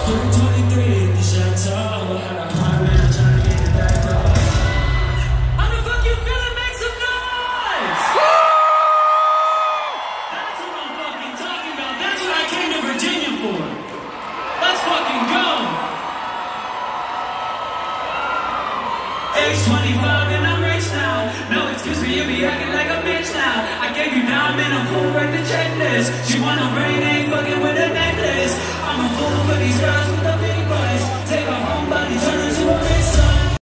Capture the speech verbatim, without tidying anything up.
twenty-three at the chateau. Had a hard man trying to get it back up. How the fuck you feeling? Make some noise! That's what I'm fucking talking about. That's what I came to Virginia for. Let's fucking go! Age twenty-five and I'm rich now. No excuse for you be acting like a bitch now. I gave you now, man, I'm full right to check this.